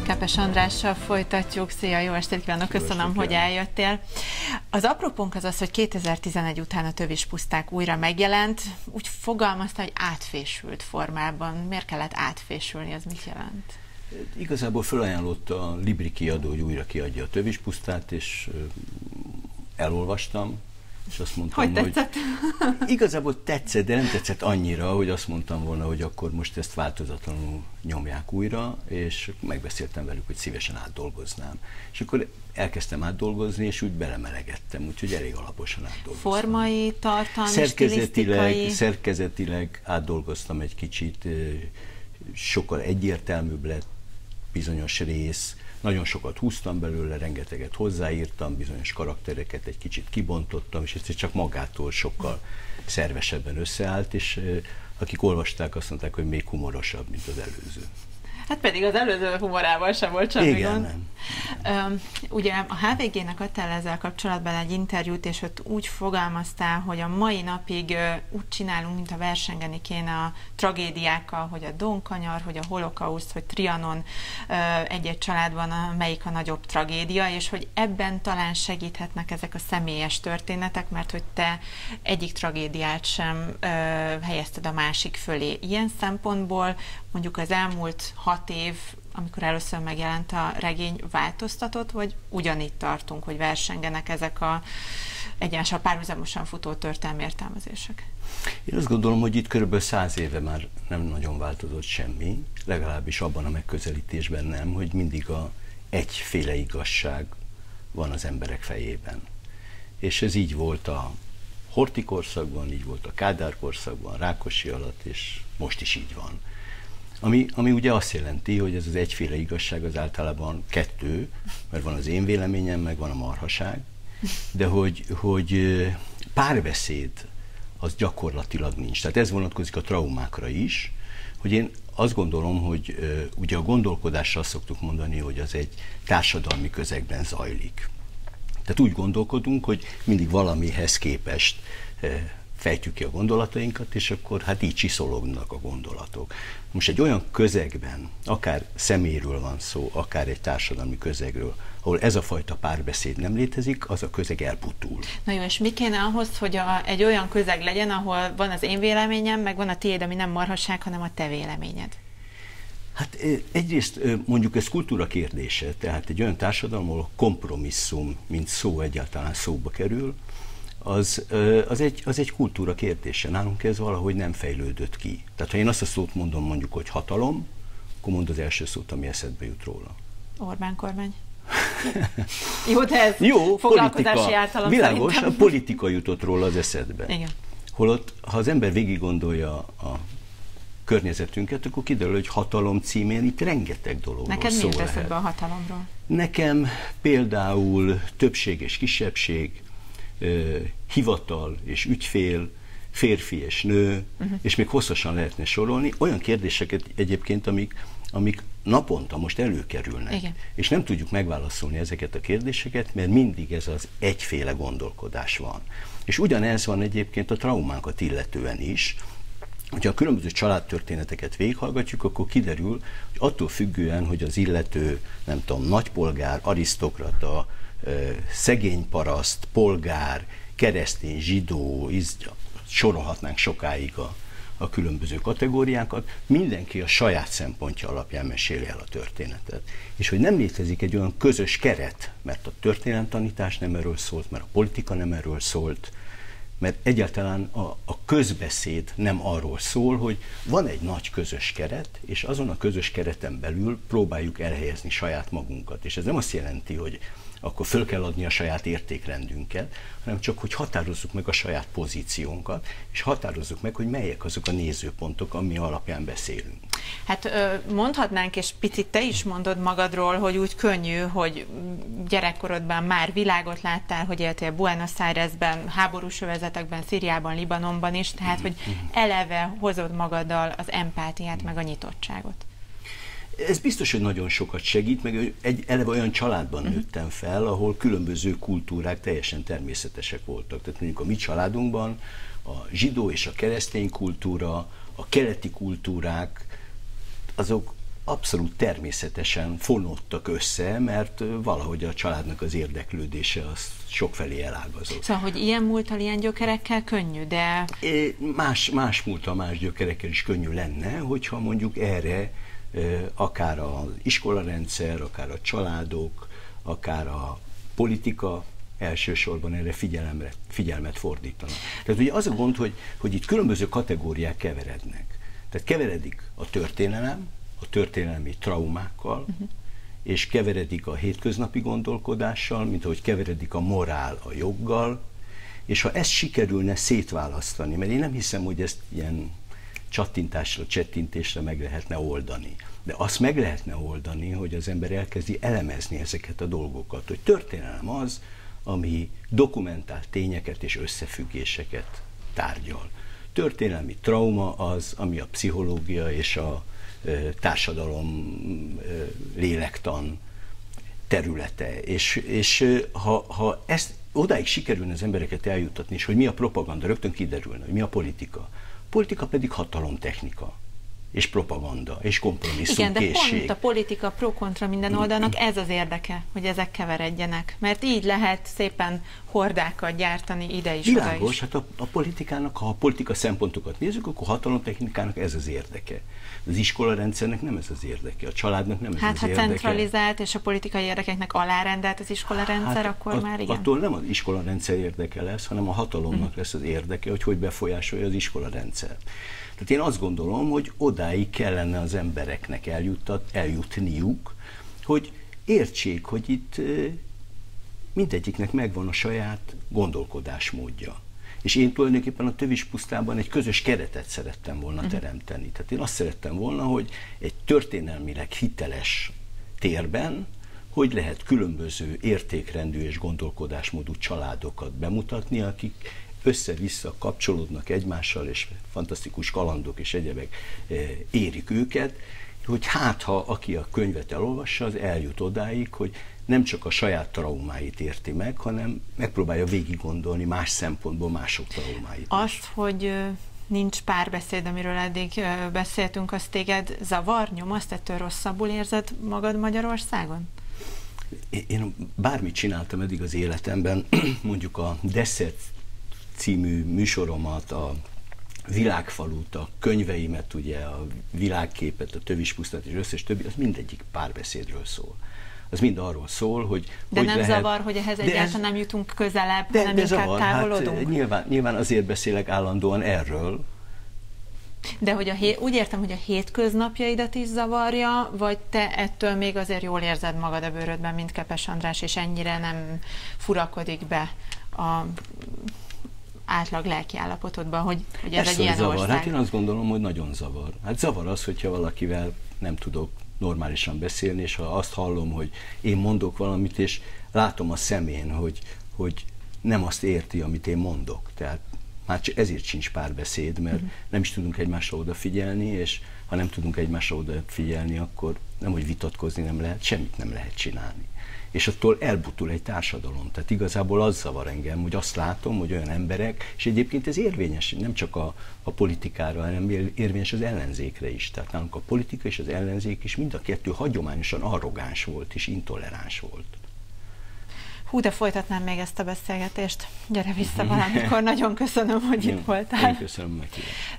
Kepes Andrással folytatjuk. Szia, jó estét kívánok, köszönöm, hogy eljöttél. Az apropónk az az, hogy 2011 után a Tövispuszták újra megjelent. Úgy fogalmazta, hogy átfésült formában. Miért kellett átfésülni, az mit jelent? Igazából felajánlotta a Libri kiadó, hogy újra kiadja a Tövispusztát, és elolvastam, és azt mondtam, hogy tetszett? Igazából tetszett, de nem tetszett annyira, hogy azt mondtam volna, hogy akkor most ezt változatlanul nyomják újra, és megbeszéltem velük, hogy szívesen átdolgoznám. És akkor elkezdtem átdolgozni, és úgy belemelegettem, úgyhogy elég alaposan átdolgoztam. Formai, tartalmi, stilisztikai? Szerkezetileg átdolgoztam egy kicsit, sokkal egyértelműbb lett bizonyos rész, nagyon sokat húztam belőle, rengeteget hozzáírtam, bizonyos karaktereket egy kicsit kibontottam, és ez csak magától sokkal szervesebben összeállt, és akik olvasták, azt mondták, hogy még humorosabb, mint az előző. Hát pedig az előző humorával sem volt semmi gond. Ugye a HVG-nek adtál ezzel kapcsolatban egy interjút, és ott úgy fogalmaztál, hogy a mai napig úgy csinálunk, mint a versengeni kéne a tragédiákkal, hogy a Donkanyar, hogy a holokauszt, hogy Trianon egy-egy családban melyik a nagyobb tragédia, és hogy ebben talán segíthetnek ezek a személyes történetek, mert hogy te egyik tragédiát sem helyezted a másik fölé. Ilyen szempontból mondjuk az elmúlt 6 év, amikor először megjelent a regény, változtatott, vagy ugyanígy tartunk, hogy versengenek ezek a egymással párhuzamosan futó történelmi értelmezések? Én azt gondolom, hogy itt körülbelül 100 éve már nem nagyon változott semmi, legalábbis abban a megközelítésben nem, hogy mindig egyféle igazság van az emberek fejében. És ez így volt a Horthy korszakban, így volt a Kádár korszakban, Rákosi alatt, és most is így van. Ami ugye azt jelenti, hogy ez az egyféle igazság az általában 2, mert van az én véleményem, meg van a marhaság, de hogy párbeszéd az gyakorlatilag nincs. Tehát ez vonatkozik a traumákra is, hogy én azt gondolom, hogy ugye a gondolkodással szoktuk mondani, hogy az egy társadalmi közegben zajlik. Tehát úgy gondolkodunk, hogy mindig valamihez képest fejtjük ki a gondolatainkat, és akkor hát így csiszolognak a gondolatok. Most egy olyan közegben, akár személyről van szó, akár egy társadalmi közegről, ahol ez a fajta párbeszéd nem létezik, az a közeg elputul. Na jó, és mi kéne ahhoz, hogy egy olyan közeg legyen, ahol van az én véleményem, meg van a tiéd, ami nem marhasság, hanem a te véleményed? Hát egyrészt mondjuk ez kultúra kérdése, tehát egy olyan társadalom, ahol a kompromisszum, mint szó egyáltalán szóba kerül, az egy kultúra kérdése. Nálunk ez valahogy nem fejlődött ki. Tehát ha én azt a szót mondom mondjuk, hogy hatalom, akkor mondd az első szót, ami eszedbe jut róla. Orbán kormány. Jó, de ez jó, foglalkozási ártalom világos, szerintem. A politika jutott róla az eszedbe. Igen. Holott, ha az ember végig gondolja a környezetünket, akkor kiderül, hogy hatalom címén itt rengeteg dologról szó lehet. Neked mi jut eszedbe a hatalomról? Nekem például többség és kisebbség, hivatal és ügyfél, férfi és nő, és még hosszasan lehetne sorolni, olyan kérdéseket egyébként, amik naponta most előkerülnek. Igen. És nem tudjuk megválaszolni ezeket a kérdéseket, mert mindig ez az egyféle gondolkodás van. És ugyanez van egyébként a traumánkat illetően is. Ha a különböző családtörténeteket végighallgatjuk, akkor kiderül, hogy attól függően, hogy az illető, nem tudom, nagypolgár, arisztokrata, szegény paraszt, polgár, keresztény, zsidó, sorolhatnánk sokáig a különböző kategóriákat, mindenki a saját szempontja alapján meséli el a történetet. És hogy nem létezik egy olyan közös keret, mert a történelemtanítás nem erről szólt, mert a politika nem erről szólt, mert egyáltalán a közbeszéd nem arról szól, hogy van egy nagy közös keret, és azon a közös kereten belül próbáljuk elhelyezni saját magunkat. És ez nem azt jelenti, hogy akkor föl kell adni a saját értékrendünket, hanem csak, hogy határozzuk meg a saját pozíciónkat, és határozzuk meg, hogy melyek azok a nézőpontok, ami alapján beszélünk. Hát mondhatnánk, és picit te is mondod magadról, hogy úgy könnyű, hogy gyerekkorodban már világot láttál, hogy éltél Buenos Airesben, háborús övezetekben, Szíriában, Libanonban is, tehát hogy eleve hozod magaddal az empátiát, meg a nyitottságot. Ez biztos, hogy nagyon sokat segít, meg eleve olyan családban nőttem fel, ahol különböző kultúrák teljesen természetesek voltak. Tehát mondjuk a mi családunkban a zsidó és a keresztény kultúra, a keleti kultúrák, azok abszolút természetesen fonódtak össze, mert valahogy a családnak az érdeklődése az sokfelé elágazott. Szóval, hogy ilyen múlttal, ilyen gyökerekkel könnyű, de... Más múlttal, más gyökerekkel is könnyű lenne, hogyha mondjuk erre akár az iskolarendszer, akár a családok, akár a politika elsősorban erre figyelmet fordítanak. Tehát ugye az a gond, hogy itt különböző kategóriák keverednek. Tehát keveredik a történelem, a történelmi traumákkal, és keveredik a hétköznapi gondolkodással, mint ahogy keveredik a morál a joggal, és ha ezt sikerülne szétválasztani, mert én nem hiszem, hogy ezt ilyen csattintásra, csettintésre meg lehetne oldani. De azt meg lehetne oldani, hogy az ember elkezdi elemezni ezeket a dolgokat, hogy történelem az, ami dokumentált tényeket és összefüggéseket tárgyal. Történelmi trauma az, ami a pszichológia és a társadalom, lélektan területe. És ha ezt odáig sikerülne az embereket eljuttatni, és hogy mi a propaganda, rögtön kiderülne, hogy mi a politika. Politika pedig hatalomtechnika, és propaganda, és kompromisszumkészség. Igen, de pont a politika pro-kontra minden oldalnak ez az érdeke, hogy ezek keveredjenek. Mert így lehet szépen hordákat gyártani ide is, világos, oda is. Hát a politikának, ha a politika szempontokat nézzük, akkor a hatalomtechnikának ez az érdeke. Az iskolarendszernek nem ez az érdeke, a családnak nem ez az érdeke. Hát ha centralizált és a politikai érdekeknek alárendelt az iskolarendszer, akkor már igen. Attól nem az iskolarendszer érdeke lesz, hanem a hatalomnak lesz az érdeke, hogy befolyásolja az iskolarendszer. Tehát én azt gondolom, hogy odáig kellene az embereknek eljutniuk, hogy értsék, hogy itt mindegyiknek megvan a saját gondolkodásmódja. És én tulajdonképpen a Tövispusztában egy közös keretet szerettem volna teremteni. Tehát én azt szerettem volna, hogy egy történelmileg hiteles térben, hogy lehet különböző értékrendű és gondolkodásmódú családokat bemutatni, akik össze-vissza kapcsolódnak egymással, és fantasztikus kalandok és egyebek érik őket, hogy hát ha aki a könyvet elolvassa, az eljut odáig, hogy nem csak a saját traumáit érti meg, hanem megpróbálja végig gondolni más szempontból mások traumáit. Azt, hogy nincs párbeszéd, amiről eddig beszéltünk, az téged zavar, nyomaszt, ettől rosszabbul érzed magad Magyarországon? Én bármit csináltam eddig az életemben, mondjuk a Desszert című műsoromat, a Világfalut, a könyveimet, ugye a világképet, a Tövispusztát és összes többi, az mindegyik párbeszédről szól. Az mind arról szól, hogy... De hogy nem lehet, zavar, hogy ehhez egyáltalán nem jutunk közelebb, hanem inkább zavar, távolodunk? Hát nyilván azért beszélek állandóan erről. De hogy úgy értem, hogy a hétköznapjaidat is zavarja, vagy te ettől még azért jól érzed magad a bőrödben, mint Kepes András, és ennyire nem furakodik be a átlag lelkiállapotodban, hogy ez egy ilyen zavar. ország. Hát én azt gondolom, hogy nagyon zavar. Hát zavar az, hogyha valakivel nem tudok normálisan beszélni, és ha azt hallom, hogy én mondok valamit, és látom a szemén, hogy nem azt érti, amit én mondok. Tehát már ezért sincs párbeszéd, mert nem is tudunk egymásra odafigyelni, és ha nem tudunk egymásra odafigyelni, akkor nem, hogy vitatkozni nem lehet, semmit nem lehet csinálni. És attól elbutul egy társadalom. Tehát igazából az zavar engem, hogy azt látom, hogy olyan emberek, és egyébként ez érvényes nem csak a politikára, hanem érvényes az ellenzékre is. Tehát nálunk a politika és az ellenzék is mind a kettő hagyományosan arrogáns volt és intoleráns volt. Hú, de folytatnám még ezt a beszélgetést. Gyere vissza valamikor, nagyon köszönöm, hogy itt voltál. Én köszönöm neki.